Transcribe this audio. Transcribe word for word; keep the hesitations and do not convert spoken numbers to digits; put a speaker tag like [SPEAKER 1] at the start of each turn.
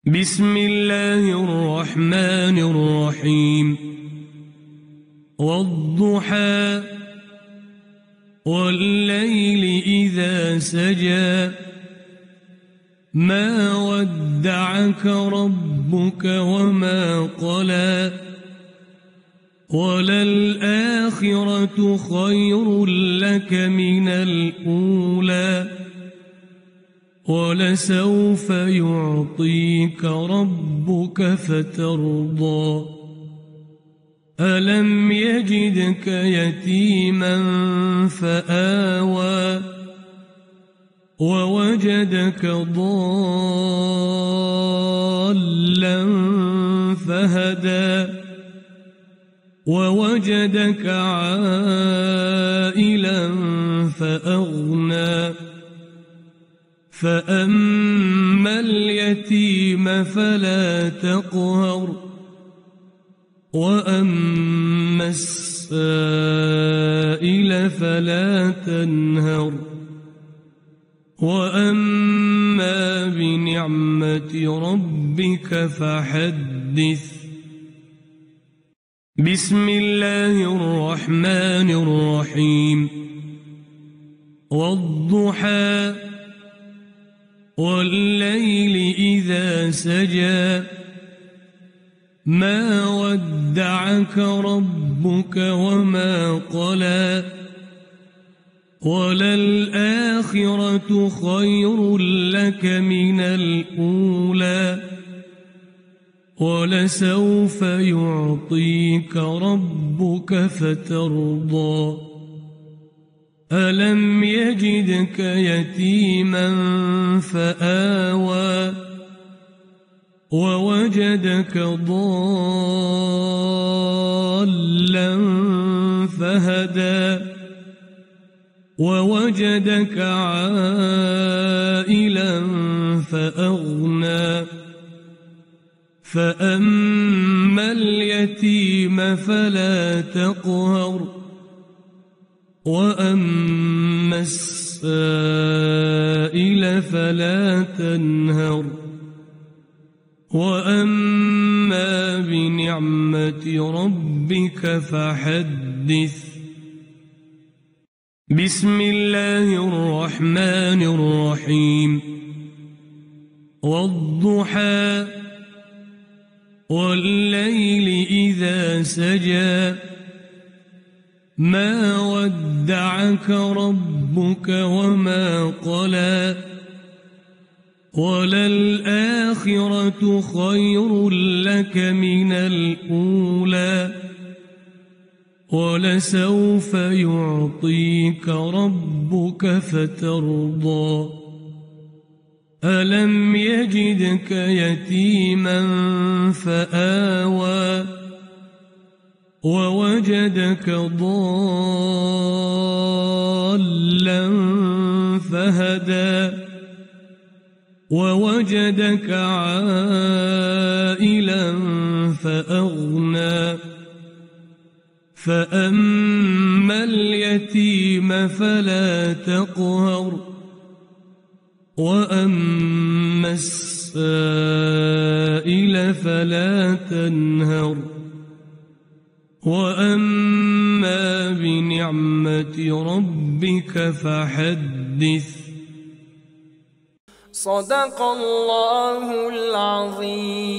[SPEAKER 1] بسم الله الرحمن الرحيم والضحى والليل إذا سجى ما ودعك ربك وما قلى وللآخرة خير لك من الأولى ولسوف يعطيك ربك فترضى ألم يجدك يتيما فآوى ووجدك ضالا فهدى ووجدك عائلا فأغنى فأما اليتيم فلا تقهر وأما السائل فلا تنهر وأما بنعمة ربك فحدث بسم الله الرحمن الرحيم والضحى والليل إذا سجى ما ودعك ربك وما قلى وللآخرة خير لك من الأولى ولسوف يعطيك ربك فترضى ألم يجدك يتيما فآوى ووجدك ضالا فهدى ووجدك عائلا فأغنى فأما اليتيم فلا تقهر وأما السائل فلا تنهر وأما بنعمة ربك فحدث بسم الله الرحمن الرحيم والضحى والليل إذا سجى ما ودعك ربك وما قلى وللآخرة خير لك من الأولى ولسوف يعطيك ربك فترضى ألم يجدك يتيما فآوى ووجدك ضالا فهدى ووجدك عائلا فأغنى فأما اليتيم فلا تقهر وأما السائل فلا تنهر وأما بنعمة ربك فحدث
[SPEAKER 2] صدق الله العظيم.